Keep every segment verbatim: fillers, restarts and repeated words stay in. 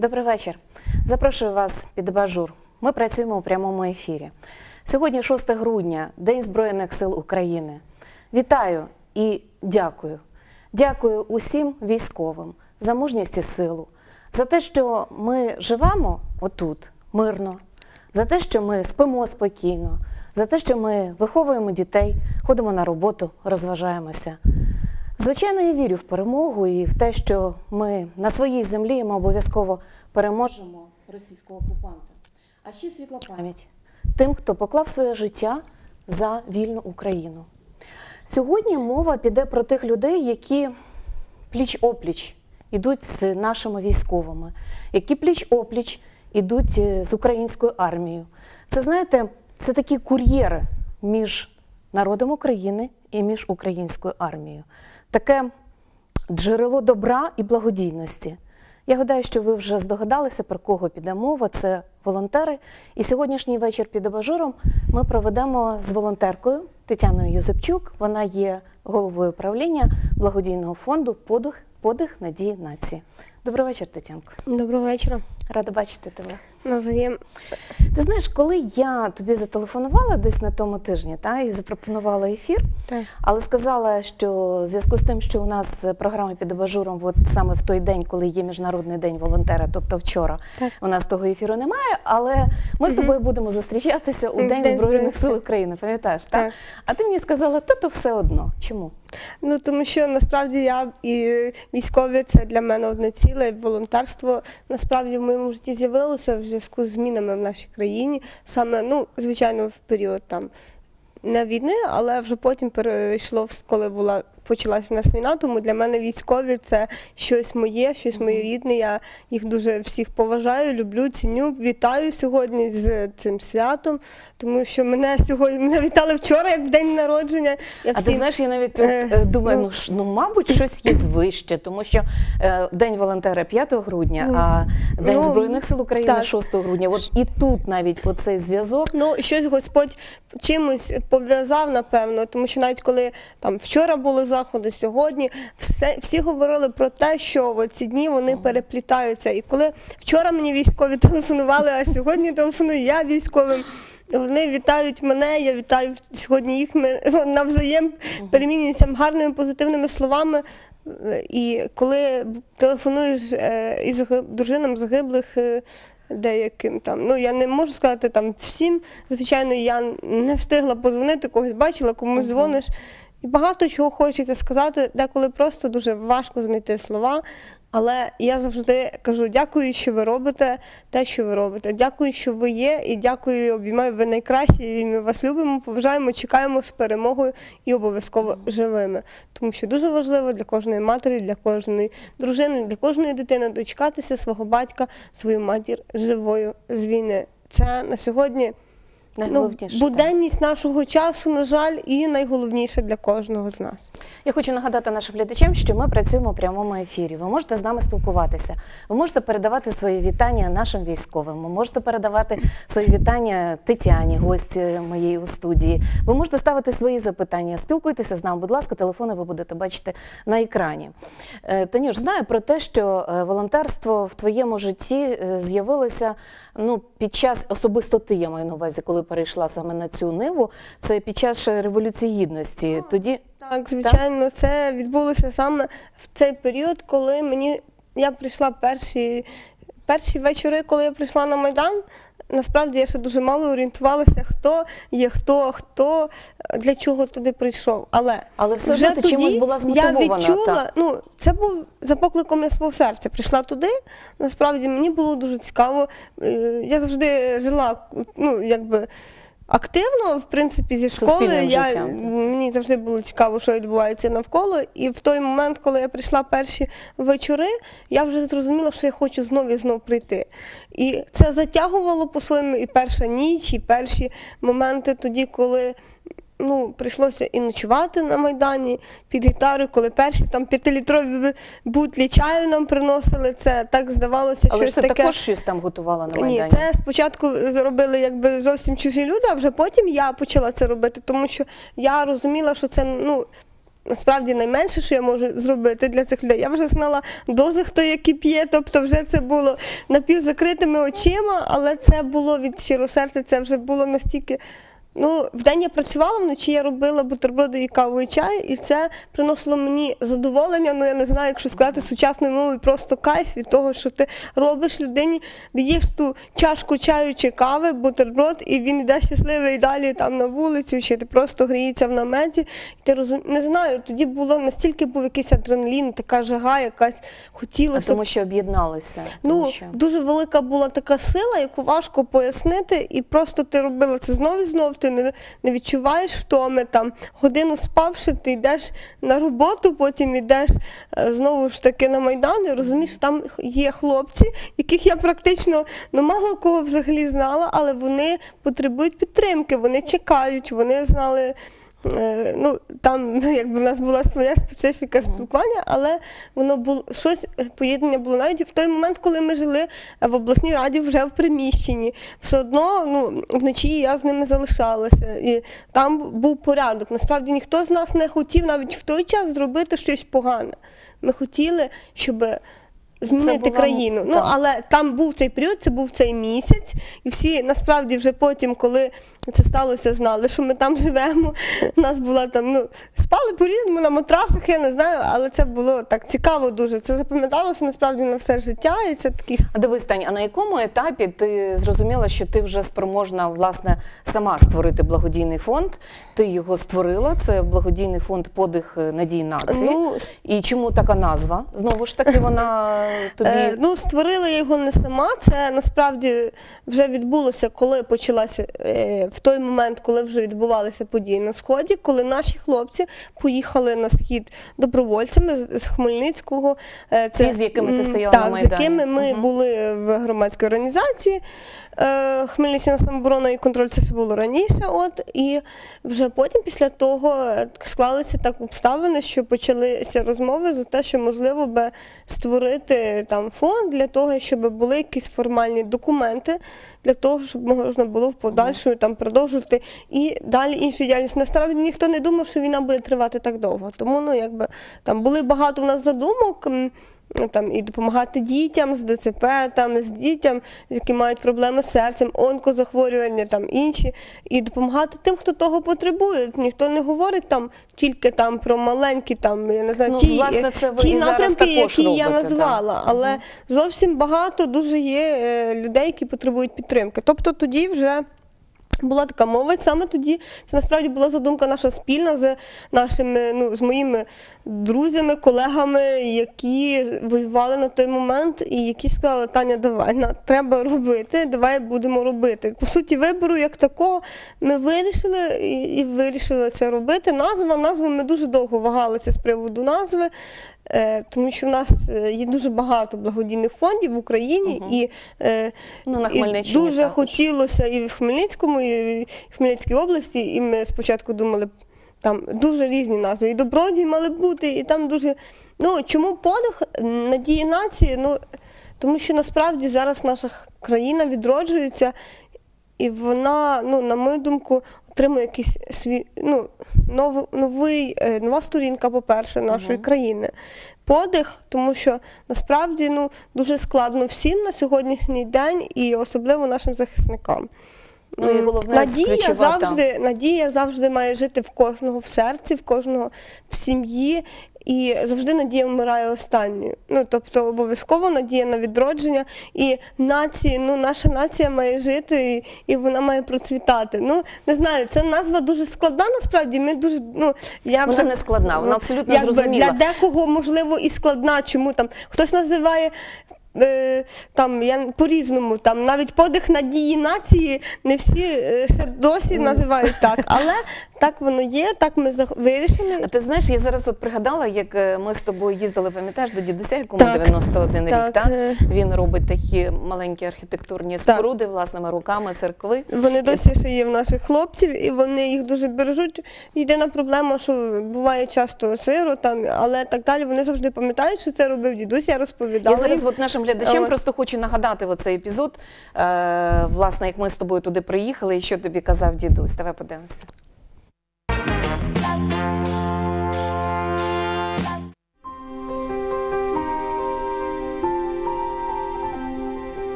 Добрий вечір. Запрошую вас під абажур. Ми працюємо у прямому ефірі. Сьогодні шосте грудня, День Збройних сил України. Вітаю і дякую. Дякую усім військовим за мужність і силу, за те, що ми живемо отут мирно, за те, що ми спимо спокійно, за те, що ми виховуємо дітей, ходимо на роботу, розважаємося. Звичайно, я вірю в перемогу і в те, що ми на своїй землі ми обов'язково переможемо російського окупанта. А ще світла пам'ять тим, хто поклав своє життя за вільну Україну. Сьогодні мова піде про тих людей, які пліч-опліч ідуть з нашими військовими, які пліч-опліч ідуть з українською армією. Це, знаєте, це такі кур'єри між народом України і між українською армією. Таке джерело добра і благодійності. Я гадаю, що ви вже здогадалися, про кого піде мова. Це волонтери. І сьогоднішній вечір під абажуром ми проведемо з волонтеркою Тетяною Юзепчук. Вона є головою правління благодійного фонду «Подих, подих надії нації». Добрий вечір, Тетянко. Доброго вечора. Рада бачити тебе. Навзаєм. Ти знаєш, коли я тобі зателефонувала десь на тому тижні, та, і запропонувала ефір, так. але сказала, що в зв'язку з тим, що у нас програма під абажуром от саме в той день, коли є Міжнародний день волонтера, тобто вчора, так. у нас того ефіру немає, але ми з тобою будемо зустрічатися у День, День Збройних сил України, пам'ятаєш, так? так? А ти мені сказала, та то все одно. Чому? Ну, тому що насправді я і військові – це для мене одне ціле, волонтерство насправді в моєму житті з'явилося в зв'язку з змінами в нашій країні, саме, ну, звичайно, в період там не війни, але вже потім перейшло, коли була почалася в нас війна, тому для мене військові – це щось моє, щось моє рідне. Я їх дуже всіх поважаю, люблю, ціню. Вітаю сьогодні з цим святом, тому що мене сьогодні мене вітали вчора, як в день народження. Я а всім... ти знаєш, я навіть е, думаю, ну, ну, ну, мабуть, щось є звище, тому що е, День волонтера п'ятого грудня, mm. а День ну, Збройних сил України так. шостого грудня. От і тут навіть оцей зв'язок. Ну, щось Господь чимось пов'язав, напевно, тому що навіть коли там вчора були заходи, сьогодні, все, всі говорили про те, що ці дні вони переплітаються. І коли вчора мені військові телефонували, а сьогодні телефоную я військовим, вони вітають мене, я вітаю сьогодні їх, ми навзаєм перемінюємося гарними, позитивними словами. І коли телефонуєш із дружинам загиблих, деяким там, ну я не можу сказати там всім, звичайно, я не встигла позвонити, когось бачила, комусь дзвониш. І багато чого хочеться сказати, деколи просто дуже важко знайти слова, але я завжди кажу, дякую, що ви робите те, що ви робите. Дякую, що ви є, і дякую, і обіймаю, ви найкращі, і ми вас любимо, поважаємо, чекаємо з перемогою і обов'язково живими. Тому що дуже важливо для кожної матері, для кожної дружини, для кожної дитини дочекатися свого батька, свою матір живою з війни. Це на сьогодні Ну, буденність нашого часу, на жаль, і найголовніше для кожного з нас. Я хочу нагадати нашим глядачам, що ми працюємо у прямому ефірі. Ви можете з нами спілкуватися, ви можете передавати свої вітання нашим військовим, ви можете передавати свої вітання Тетяні, гості моєї у студії. Ви можете ставити свої запитання, спілкуйтеся з нами, будь ласка, телефони ви будете бачити на екрані. Танюш, знаю про те, що волонтерство в твоєму житті з'явилося ну, під час, особисто ти, я маю на увазі, коли перейшла саме на цю ниву, це під час Революції Гідності. Ну, Тоді... Так, звичайно, так? Це відбулося саме в цей період, коли мені, я прийшла перші, перші вечори, коли я прийшла на Майдан. Насправді я ще дуже мало орієнтувалася, хто є, хто, хто, для чого туди прийшов. Але, Але все вже ти чимось була змотивована. Я відчула, ну, це був за покликом я свого серця. Прийшла туди, насправді мені було дуже цікаво. Я завжди жила, ну, якби, активно, в принципі, зі школи. Я, мені завжди було цікаво, що відбувається навколо. І в той момент, коли я прийшла перші вечори, я вже зрозуміла, що я хочу знову і знову прийти. І це затягувало по-своєму і перша ніч, і перші моменти тоді, коли ну, прийшлося і ночувати на Майдані під гітарою, коли перші там п'ятилітрові бутлі чаю нам приносили, це так здавалося, Але щось таке. Але таке. ти також щось там готувала на Майдані? Ні, це спочатку зробили якби зовсім чужі люди, а вже потім я почала це робити, тому що я розуміла, що це, ну, насправді найменше, що я можу зробити для цих людей. Я вже знала дози, хто які п'є, тобто вже це було напівзакритими очима, але це було від щирого серця, це вже було настільки... Ну, вдень я працювала, вночі я робила бутерброди і каву і чай, і це приносило мені задоволення, ну я не знаю, якщо сказати сучасною мовою, просто кайф від того, що ти робиш людині, даєш ту чашку чаю чи кави, бутерброд, і він йде щасливий далі там на вулицю, чи ти просто гріється в наметі. І ти розум... Не знаю, тоді було, настільки був якийсь адреналін, така жага, якась хотілося. А тому що об'єдналися? Ну, Тому що... дуже велика була така сила, яку важко пояснити, і просто ти робила це знов і знов, ти не, не відчуваєш втоми, там, годину спавши, ти йдеш на роботу, потім йдеш е, знову ж таки на Майдан, і розумієш, що там є хлопці, яких я практично, ну, мало кого взагалі знала, але вони потребують підтримки, вони чекають, вони знали. Ну, там, якби в нас була своя специфіка спілкування, але воно було щось, поєднання було навіть в той момент, коли ми жили в обласній раді вже в приміщенні. Все одно, ну, вночі я з ними залишалася, і там був порядок. Насправді ніхто з нас не хотів навіть в той час зробити щось погане. Ми хотіли, щоб змінити була... країну. Ну, але там був цей період, це був цей місяць, і всі насправді вже потім, коли це сталося, знали, що ми там живемо. У нас була там, ну, спали по-різному на матрасах, я не знаю, але це було так цікаво дуже. Це запам'яталося насправді на все життя, і це такий... А дивись, Тань, а на якому етапі ти зрозуміла, що ти вже спроможна, власне, сама створити благодійний фонд? Ти його створила, це благодійний фонд «Подих надії нації». Ну, і чому така назва? Знову ж таки, вона тобі... Е, ну, створила я його не сама, це насправді вже відбулося, коли почалася, е, в той момент, коли вже відбувалися події на Сході, коли наші хлопці поїхали на Схід добровольцями з, з Хмельницького. Е, це, Ті, з якими ти стояла так, на Майдані? Так, з якими ми угу. були в громадській організації. Е, Хмельницька самооборона і контроль, це ще було раніше, от, і вже потім після того склалися так обставини, що почалися розмови за те, що можливо би створити там фонд для того, щоб були якісь формальні документи, для того, щоб можна було в подальшому там продовжувати і далі іншу діяльність. Насправді ніхто не думав, що війна буде тривати так довго, тому, ну, якби, там були багато в нас задумок, там, і допомагати дітям з ДЦП, там, з дітям, які мають проблеми з серцем, онкозахворювання, там, інші, і допомагати тим, хто того потребує. Ніхто не говорить там тільки там про маленькі, там, я не знаю, ну, ті, власне, це ви ті і напрямки, які робите, я назвала, так. але угу. зовсім багато дуже є людей, які потребують підтримки. Тобто тоді вже була така мова, саме тоді це насправді була задумка наша спільна з нашими, ну, з моїми друзями, колегами, які воювали на той момент і які сказали: Таня, давай, на, треба робити, давай будемо робити. По суті, вибору як такого ми вирішили і, і вирішили це робити. Назва, назву ми дуже довго вагалися з приводу назви, тому що в нас є дуже багато благодійних фондів в Україні, угу. і, ну, на і дуже також хотілося і в Хмельницькому, і в Хмельницькій області, і ми спочатку думали, там дуже різні назви, і добродій мали бути, і там дуже... Ну, чому подих надії нації? Ну, тому що насправді зараз наша країна відроджується, і вона, ну, на мою думку, отримує якийсь свій, ну, нов, новий, нова сторінка, по-перше, нашої uh-huh. країни. Подих, тому що насправді, ну, дуже складно всім на сьогоднішній день, і особливо нашим захисникам. Ну, і головне, надія завжди, надія завжди має жити в кожного в серці, в кожного в сім'ї, і завжди надія вмирає останньою. Ну, тобто обов'язково надія на відродження, і нації, ну, наша нація має жити, і, і вона має процвітати. Ну, не знаю, ця назва дуже складна, насправді, ми дуже, ну, я вже... Вона не складна, вона абсолютно якби, зрозуміла. Для декого, можливо, і складна, чому там, хтось називає там, я по-різному, там навіть подих надії нації не всі ще досі називають так, але так воно є, так ми вирішили. А ти знаєш, я зараз от пригадала, як ми з тобою їздили, пам'ятаєш, до дідуся, якому так, дев'яносто один так, рік, так? Він робить такі маленькі архітектурні споруди так. власними руками, церкви. Вони досі ще є в наших хлопців, і вони їх дуже бережуть. Єдина проблема, що буває часто сиро, там, але так далі, вони завжди пам'ятають, що це робив дідусь, я розповідала. Я зараз от нашим глядачам Ось. просто хочу нагадати оцей епізод, е, власне, як ми з тобою туди приїхали, і що тобі казав дідусь. Давай подивимося.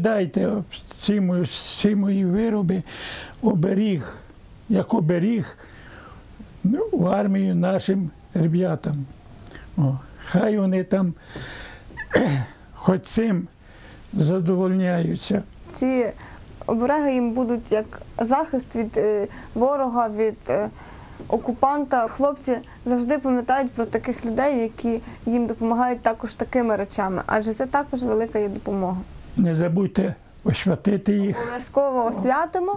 передайте ці, мої- ці мої вироби оберіг, як оберіг ну, в армію нашим ребятам. О, хай вони там хоч цим задовольняються. Ці обереги їм будуть як захист від е, ворога, від е, окупанта. Хлопці завжди пам'ятають про таких людей, які їм допомагають також такими речами, адже це також велика є допомога. Не забудьте освятити їх. Обов'язково освятимо.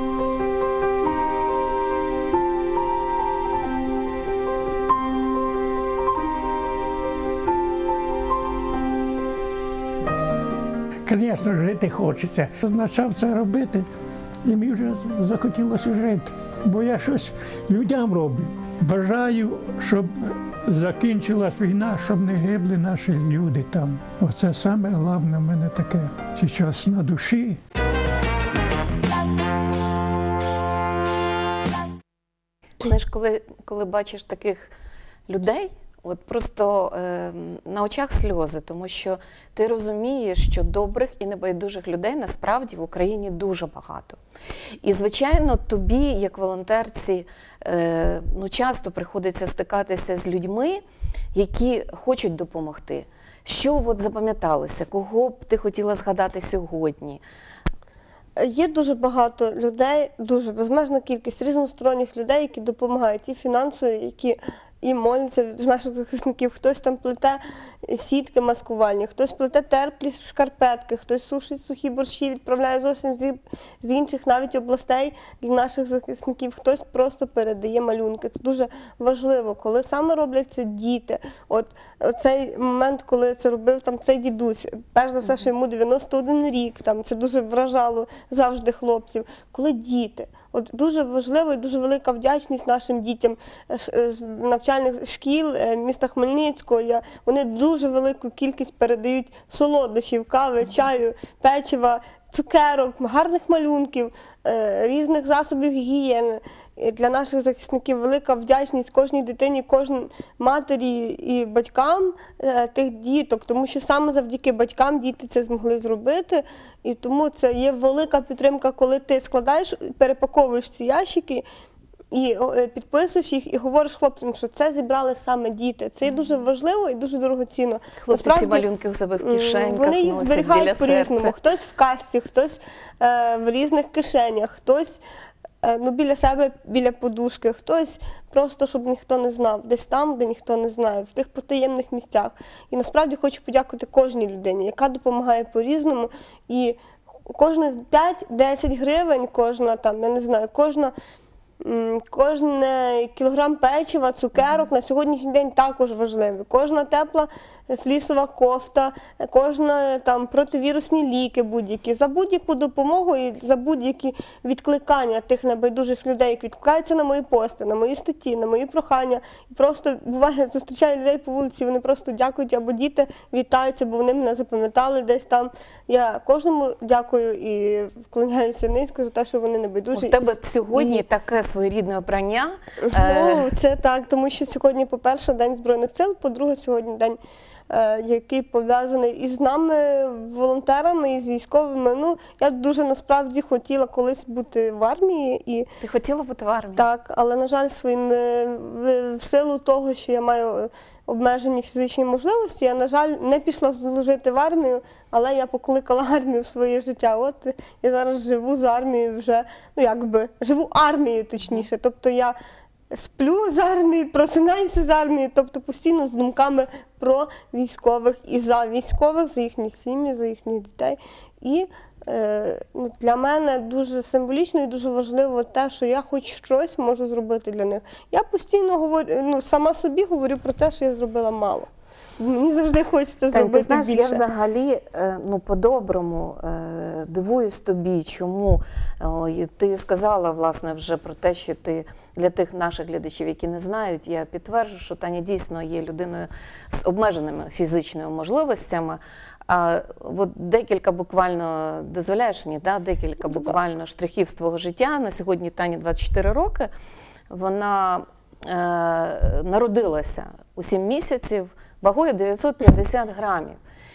Звісно, жити хочеться. Почав це робити, і мені вже захотілося жити. Бо я щось людям роблю. Бажаю, щоб закінчилась війна, щоб не гибли наші люди там. Оце саме головне в мене таке зараз на душі. Знаєш, коли, коли бачиш таких людей, от просто е, на очах сльози, тому що ти розумієш, що добрих і небайдужих людей насправді в Україні дуже багато. І, звичайно, тобі, як волонтерці, е, ну, часто приходиться стикатися з людьми, які хочуть допомогти. Що от запам'яталося? Кого б ти хотіла згадати сьогодні? Є дуже багато людей, дуже безмежна кількість різносторонніх людей, які допомагають і фінансово, які і моляться з наших захисників. Хтось там плете сітки маскувальні, хтось плете терплі шкарпетки, хтось сушить сухі борщі, відправляє зовсім з, з інших навіть областей для наших захисників, хтось просто передає малюнки. Це дуже важливо, коли саме роблять це діти. От цей момент, коли це робив там цей дідусь, перш за все, що йому дев'яносто один рік, там це дуже вражало завжди хлопців, коли діти. От дуже важливо і дуже велика вдячність нашим дітям з навчальних шкіл міста Хмельницького. Я, вони дуже велику кількість передають солодощів, кави, чаю, печива, цукерок, гарних малюнків, різних засобів гігієни. Для наших захисників велика вдячність кожній дитині, кожній матері і батькам тих діток, тому що саме завдяки батькам діти це змогли зробити. І тому це є велика підтримка, коли ти складаєш, перепаковуєш ці ящики і підписуєш їх, і говориш хлопцям, що це зібрали саме діти. Це є дуже важливо і дуже дорогоцінно. Хлопці ці малюнки у себе в кишеньках вони їх носять зберігають біля по-різному. серця. Хтось в касці, хтось е, в різних кишенях, хтось е, ну, біля себе, біля подушки, хтось просто, щоб ніхто не знав, десь там, де ніхто не знає, в тих потаємних місцях. І насправді хочу подякувати кожній людині, яка допомагає по-різному. І кожних п'ять-десять гривень, кожна там, я не знаю, кожна Кожен кілограм печива, цукерок на сьогоднішній день також важливий. Кожна тепла флісова кофта, кожна там противірусні ліки будь-які. За будь-яку допомогу і за будь-які відкликання тих небайдужих людей, які відкликаються на мої пости, на мої статті, на мої прохання. І просто буває, зустрічаю людей по вулиці, вони просто дякують, або діти вітаються, бо вони мене запам'ятали десь там. Я кожному дякую і вклоняюся низько за те, що вони небайдужі. У тебе сьогодні І... таке своєрідне обрання. Ну, це так, тому що сьогодні, по-перше, День Збройних сил, по-друге, сьогодні день, е, який пов'язаний із нами, волонтерами, і з військовими. Ну, я дуже насправді хотіла колись бути в армії. І... Ти хотіла бути в армії? Так, але, на жаль, своїм, в силу того, що я маю обмежені фізичні можливості, я, на жаль, не пішла служити в армію, але я покликала армію в своє життя. От я зараз живу з армією вже, ну якби, живу армією точніше. Тобто я сплю з армією, просинаюся з армією, тобто постійно з думками про військових і за військових, за їхні сім'ї, за їхніх дітей. І е, ну, для мене дуже символічно і дуже важливо те, що я хоч щось можу зробити для них. Я постійно говорю, ну, сама собі говорю про те, що я зробила мало. Мені завжди хочеться Тань, зробити ти знаєш, більше. я взагалі е, ну, по-доброму е, дивуюсь тобі, чому О, і ти сказала, власне, вже про те, що ти для тих наших глядачів, які не знають, я підтверджу, що Таня дійсно є людиною з обмеженими фізичними можливостями. А от декілька буквально, дозволяєш мені, да, декілька буквально штрихів з твого життя. На сьогодні Тані двадцять чотири роки. Вона е, народилася у сім місяців, вагою дев'ятсот п'ятдесят грамів.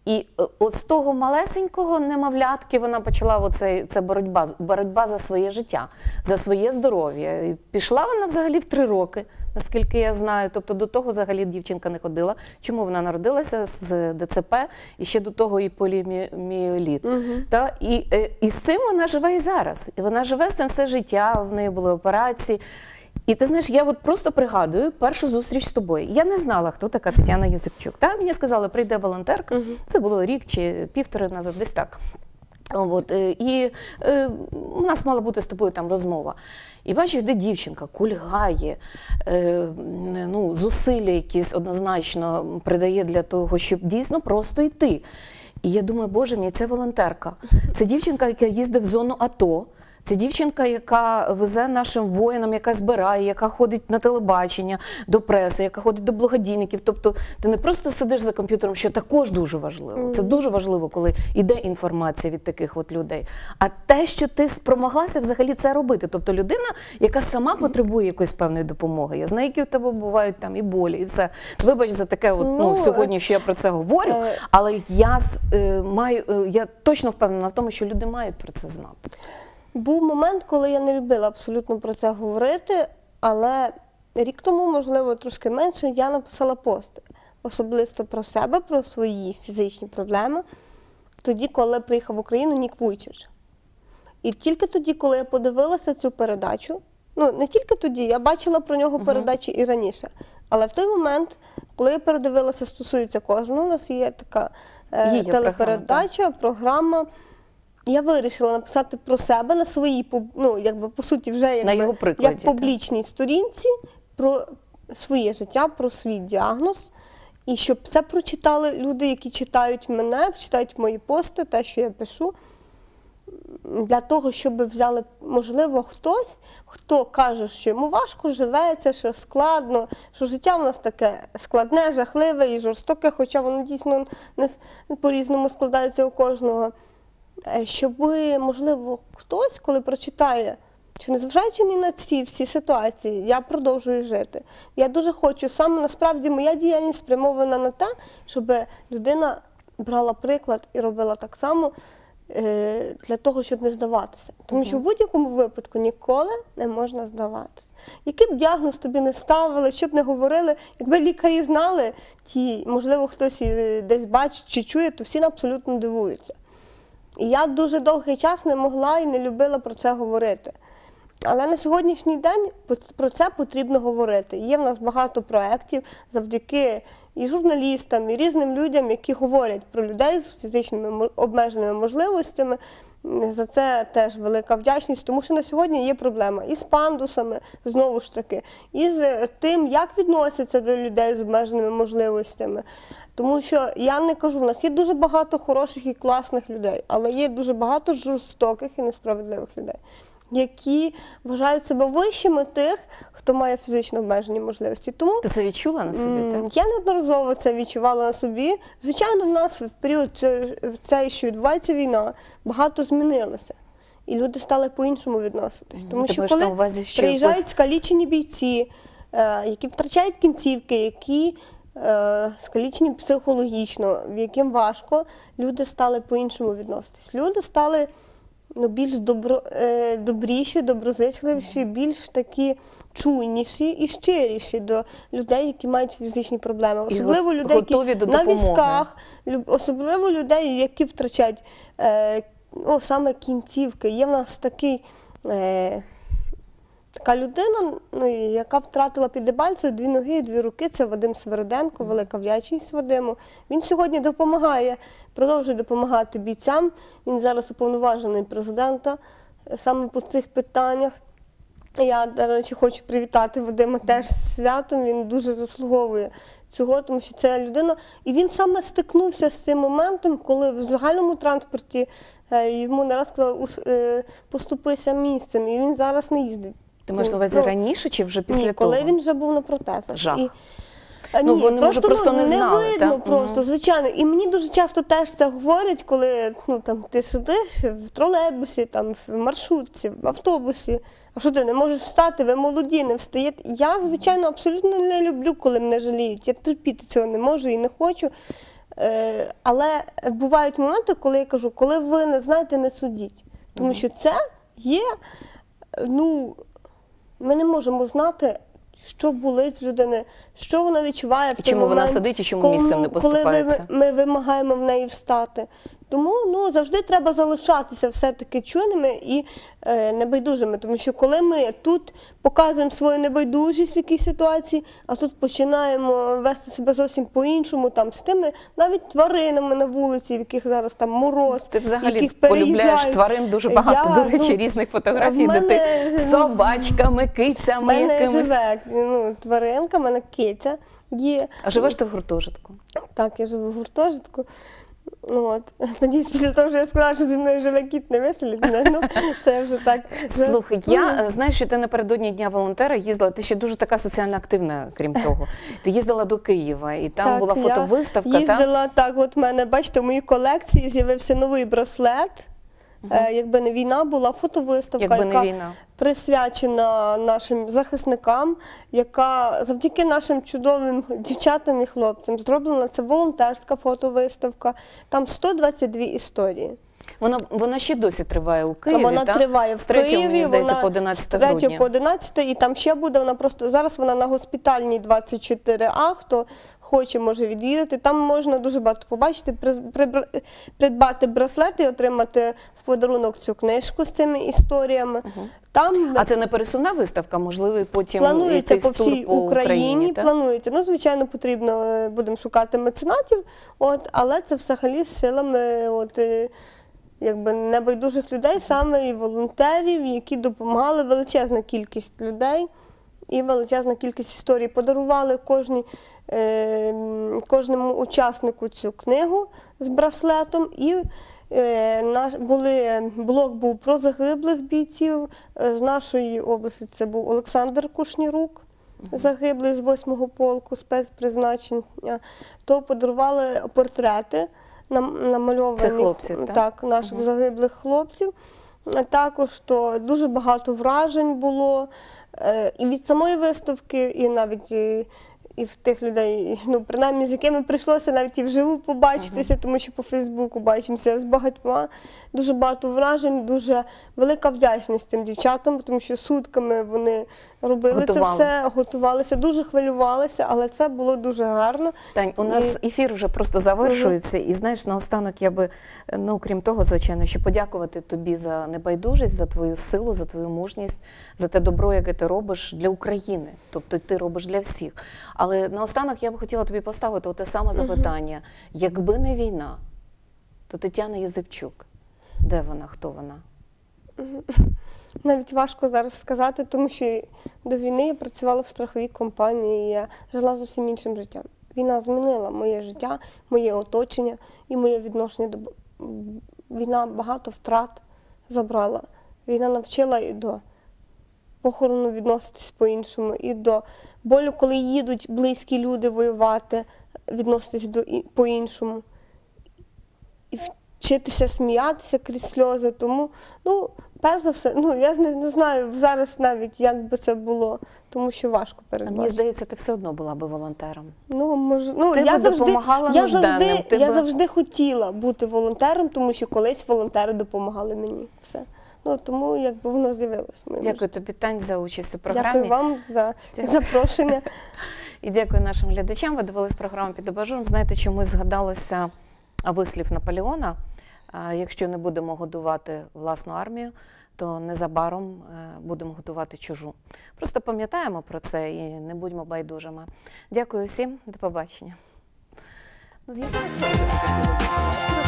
І е, от з того малесенького немовлятки вона почала оце, це боротьба, боротьба за своє життя, за своє здоров'я. І пішла вона взагалі в три роки, наскільки я знаю. Тобто до того взагалі дівчинка не ходила. Чому вона народилася з ДЦП і ще до того і поліомієліт. Угу. Та? І, е, і з цим вона живе і зараз. І вона живе з цим все життя, в неї були операції. І ти знаєш, я от просто пригадую першу зустріч з тобою. Я не знала, хто така Тетяна Єзепчук. Та? Мені сказали, прийде волонтерка. Uh-huh. Це було рік чи півтори назад, десь так. От, і е, у нас мала бути з тобою там розмова. І бачу, йде дівчинка, кульгає, е, ну, зусилля якісь однозначно придає для того, щоб дійсно просто йти. І я думаю, боже мій, це волонтерка. Це дівчинка, яка їздить в зону АТО. Це дівчинка, яка везе нашим воїнам, яка збирає, яка ходить на телебачення, до преси, яка ходить до благодійників. Тобто ти не просто сидиш за комп'ютером, що також дуже важливо. Це дуже важливо, коли йде інформація від таких от людей. А те, що ти спромоглася взагалі це робити. Тобто людина, яка сама потребує якоїсь певної допомоги. Я знаю, які у тебе бувають там і болі, і все. Вибач за таке от, ну, ну, сьогодні, що я про це говорю, але я, е, маю, е, я точно впевнена в тому, що люди мають про це знати. Був момент, коли я не любила абсолютно про це говорити, але рік тому, можливо, трошки менше, я написала пости. Особисто про себе, про свої фізичні проблеми. Тоді, коли приїхав в Україну Нік Вуйчич. І тільки тоді, коли я подивилася цю передачу, ну, не тільки тоді, я бачила про нього передачі і раніше. Але в той момент, коли я передивилася, стосується кожного, у нас є така е, телепередача, програма, програма. Я вирішила написати про себе на своїй, ну, якби, по суті, вже якби, його прикладі, як публічній так. сторінці, про своє життя, про свій діагноз. І щоб це прочитали люди, які читають мене, читають мої пости, те, що я пишу. Для того, щоб взяли, можливо, хтось, хто каже, що йому важко живеться, що складно, що життя в нас таке складне, жахливе і жорстоке, хоча воно дійсно не по-різному складається у кожного. Щоб, можливо, хтось, коли прочитає, що незважаючи ні на ці всі ситуації, я продовжую жити. Я дуже хочу, саме насправді моя діяльність спрямована на те, щоб людина брала приклад і робила так само для того, щоб не здаватися. Тому що в будь-якому випадку ніколи не можна здаватися. Який б діагноз тобі не ставили, що б не говорили, якби лікарі знали, ті, можливо, хтось десь бачить чи чує, то всі абсолютно дивуються. І я дуже довгий час не могла і не любила про це говорити. Але на сьогоднішній день про це потрібно говорити. Є в нас багато проєктів завдяки і журналістам, і різним людям, які говорять про людей з фізичними обмеженими можливостями. За це теж велика вдячність, тому що на сьогодні є проблема і з пандусами, знову ж таки, і з тим, як відносяться до людей з обмеженими можливостями. Тому що, я не кажу, в нас є дуже багато хороших і класних людей, але є дуже багато жорстоких і несправедливих людей, які вважають себе вищими тих, хто має фізично обмежені можливості. Тому ти це відчула на собі? Так? Я неодноразово це відчувала на собі. Звичайно, в нас в період в цей, що відбувається війна, багато змінилося. І люди стали по-іншому відноситись. Тому ти що коли увазі, що приїжджають якось... скалічені бійці, які втрачають кінцівки, які скалічені психологічно, в яким важко, люди стали по-іншому відноситись. Люди стали ну, більш добро, е, добріші, доброзичливіші, більш такі чуйніші і щиріші до людей, які мають фізичні проблеми. Особливо і людей, які до на допомоги. візках, особливо людей, які втрачають е, о, саме кінцівки. Є в нас такий... Е, Така людина, ну, яка втратила під Дебальцевою дві ноги і дві руки, це Вадим Свериденко, велика вдячність Вадиму. Він сьогодні допомагає, продовжує допомагати бійцям. Він зараз уповноважений президента саме по цих питаннях. Я, до речі, хочу привітати Вадима теж з святом, він дуже заслуговує цього, тому що це людина. І він саме стикнувся з цим моментом, коли в загальному транспорті йому не раз сказали, поступися місцем, і він зараз не їздить. Ти маєш на увазі раніше чи вже після ні, того? Коли він вже був на протезах. Жах. І, ну, ні, вони, просто, може, просто ну, не знали, не видно так? просто, Угу. звичайно. І мені дуже часто теж це говорять, коли ну, там, ти сидиш в тролейбусі, там, в маршрутці, в автобусі, а що ти не можеш встати, ви молоді, не встаєте. Я, звичайно, абсолютно не люблю, коли мене жаліють. Я терпіти цього не можу і не хочу. Е, але бувають моменти, коли я кажу, коли ви не знаєте, не судіть. Тому що це є, ну, ми не можемо знати, що болить в людини, що вона відчуває в І той чому вона момент, сидить, і чому коли- місцем не коли поступається. ми, ми вимагаємо в неї встати. Тому ну, завжди треба залишатися все-таки чуйними і е, небайдужими, тому що коли ми тут показуємо свою небайдужість в якійсь ситуації, а тут починаємо вести себе зовсім по-іншому, там з тими навіть тваринами на вулиці, в яких зараз там мороз, Ти взагалі яких полюбляєш переїжджають. тварин, дуже багато, Я, до речі, ну, різних фотографій, в де ти мене, з ну, собачками, У кицями мене якимись. живе ну, тваринка, в мене киця є. А живеш ти в гуртожитку? Так, я живу в гуртожитку. Ну, От. Надіюсь, після того, що я сказала, що зі мною живе кіт, не виселять мене. Ну, це вже так. вже- Слухай, я е, знаю, що ти напередодні Дня волонтера їздила, ти ще дуже така соціально активна, крім того. Ти їздила до Києва, і там Так, була я фотовиставка. та? їздила, так, от в мене, бачите, в моїй колекції з'явився новий браслет. Е, якби не війна, була фотовиставка, Якби не яка війна. присвячена нашим захисникам, яка завдяки нашим чудовим дівчатам і хлопцям зроблена. Це волонтерська фотовиставка. Там сто двадцять дві історії. Вона, вона ще досі триває у Києві, Вона та? триває в з третього, Києві, мені здається, вона по одинадцяте з третього грудня. по одинадцяте, і там ще буде, вона просто, зараз вона на Госпітальній двадцять чотири А, хто хоче, може відвідати. Там можна дуже багато побачити, приз- прибра- придбати браслет і отримати в подарунок цю книжку з цими історіями. Там А це не пересувна виставка, можливо, і потім планується якийсь по всій тур по Україні, так? планується. Ну, звичайно, потрібно, е, будемо шукати меценатів, от, але це взагалі з силами от, е, якби небайдужих людей, саме і волонтерів, які допомагали, величезна кількість людей і величезна кількість історій. Подарували кожній, е, м, кожному учаснику цю книгу з браслетом. І е, наш, були, блок був про загиблих бійців е, з нашої області. Це був Олександр Кушнірук, загиблий з восьмого полку спецпризначення. То подарували портрети нам- намальовані Це хлопців, так? наших загиблих хлопців. А також то дуже багато вражень було е, і від самої виставки, і навіть і, і в тих людей, ну принаймні з якими прийшлося навіть і вживу побачитися, тому що по Фейсбуку бачимося з багатьма. Дуже багато вражень, дуже велика вдячність цим дівчатам, тому що сутками вони робили Готували. це все, готувалися, дуже хвилювалися, але це було дуже гарно. Тань, у нас ефір вже просто завершується, і знаєш, наостанок я би, ну крім того, звичайно, що подякувати тобі за небайдужість, за твою силу, за твою мужність, за те добро, яке ти робиш для України, тобто ти робиш для всіх. Але наостанок я б хотіла тобі поставити те саме запитання. Якби не війна, то Тетяна Єзепчук, де вона, хто вона? Навіть важко зараз сказати, тому що до війни я працювала в страховій компанії, і я жила зовсім іншим життям. Війна змінила моє життя, моє оточення і моє відношення до... Війна багато втрат забрала. Війна навчила і до похорону відноситись по-іншому, і до болю, коли їдуть близькі люди воювати, відноситись до... і- по-іншому. І вчитися сміятися крізь сльози. Тому, ну, перш за все, ну, я не, не знаю зараз навіть, як би це було, тому що важко А мені передбачити. здається, ти все одно була би волонтером. Ну, може, ну, Ти я би завжди, допомагала я нужденним, завжди, ти я би- завжди хотіла бути волонтером, тому що колись волонтери допомагали мені. Все. Ну, тому якби воно з'явилось. в моєму Дякую тобі, Тань, за участь у житті. програмі. Дякую вам за Дякую. запрошення. І дякую нашим глядачам. Ви дивились програму «Під абажуром». Знаєте, чомусь згадалося вислів Наполеона. А, Якщо не будемо годувати власну армію, то незабаром е, будемо готувати чужу. Просто пам'ятаємо про це і не будьмо байдужими. Дякую всім. До побачення. Ну, з якою темою ти сьогодні?